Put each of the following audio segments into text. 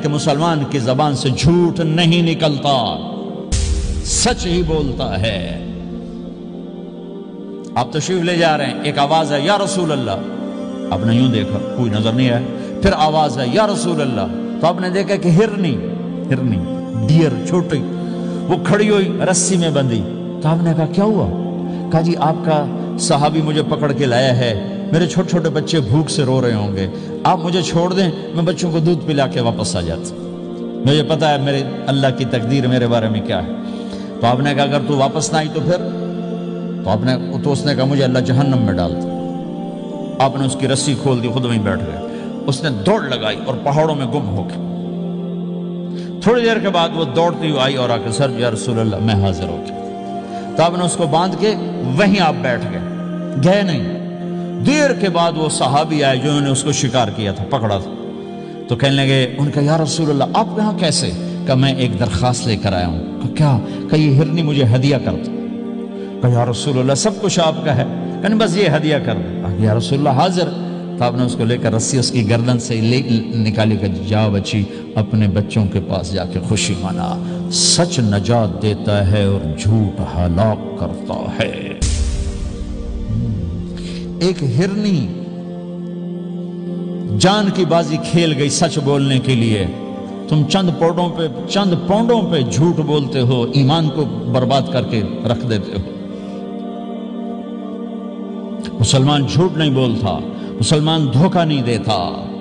کہ مسلمان کی زبان سے جھوٹ نہیں نکلتا، سچ ہی بولتا ہے۔ آپ تشریف لے جا رہے ہیں، ایک آواز ہے یا رسول اللہ، آپ نے یوں دیکھا کوئی نظر نہیں آیا، پھر آواز ہے یا رسول اللہ، تو آپ نے دیکھا کہ ہرنی ڈیر چھوٹی وہ کھڑی ہوئی رسی میں بندھی، تو آپ نے کہا کیا ہوا؟ کہا جی آپ کا صحابی مجھے پکڑ کے لایا ہے، میرے چھوٹے چھوٹے بچے بھوک سے رو رہے ہوں گے، آپ مجھے چھوڑ دیں، میں بچوں کو دودھ پلا کے واپس آ جاتا، مجھے پتا ہے میرے اللہ کی تقدیر میرے بارے میں کیا ہے۔ تو آپ نے کہا اگر تو واپس نہ آئی تو پھر؟ تو اس نے کہا مجھے اللہ جہنم میں ڈال دے۔ آپ نے اس کی رسی کھول دی، خود وہیں بیٹھ گئے۔ اس نے دوڑ لگائی اور پہاڑوں میں گم ہو گئی۔ تھوڑی دیر کے بعد وہ دوڑتی ہوئی آئی اور آ کے سر یا رسول اللہ میں حاضر ہو گیا۔ تو آپ نے اس کو باندھ کے وہیں آپ بیٹھ گئے نہیں۔ دیر کے بعد وہ صحابی آئے جو نے اس کو شکار کیا تھا، پکڑا تھا، تو کہنے لگے، ان کا یا رسول اللہ آپ یہاں کیسے؟ کہ میں ایک درخواست لے کر آیا ہوں۔ کہ کیا؟ کہ یہ ہرنی مجھے ہدیہ کر دو۔ کہ یا رسول اللہ سب کچھ آپ کا ہے، کہ بس یہ ہدیہ کر دو۔ یا رسول اللہ حاضر۔ تو آپ نے اس کو لے کر رسی اس کی گردن سے نکالی کہ جا بچی اپنے بچوں کے پاس جا کے خوشی منا، سچ نجات دیتا ہے اور جھوٹ ہلاک کرتا ہے۔ ایک ہرنی جان کی بازی کھیل گئی سچ بولنے کے لیے، تم چند پونڈوں پہ جھوٹ بولتے ہو، ایمان کو برباد کر کے رکھ دیتے ہو۔ مسلمان جھوٹ نہیں بولتا، مسلمان دھوکہ نہیں دیتا،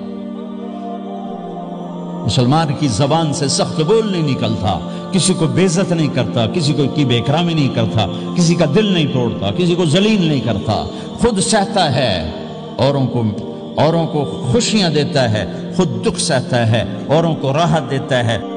مسلمان کی زبان سے سخت بول نہیں نکلتا، کسی کو بے عزت نہیں کرتا، کسی کو کی بے اکرامی نہیں کرتا، کسی کا دل نہیں توڑتا، کسی کو ذلیل نہیں کرتا، خود سہتا ہے، اوروں کو خوشیاں دیتا ہے، خود دکھ سہتا ہے، اوروں کو راحت دیتا ہے۔